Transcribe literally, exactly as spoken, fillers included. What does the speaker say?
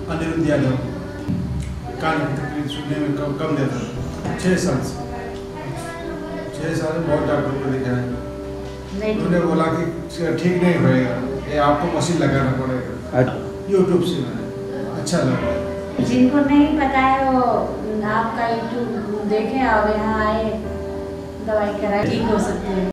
अनिरुद्ध यादव, कान की तकलीफ सुनने में कम कम देता था। छः साल से छः साल में बहुत डॉक्टर को दिखाया, उन्होंने बोला कि ठीक नहीं होएगा, ये आपको मशीन लगाना पड़ेगा। यूट्यूब से मैंने अच्छा लगा। जिनको नहीं पता है वो आपका यूट्यूब देखें और यहाँ आए, दवाई कराए, ठीक हो सकते हैं।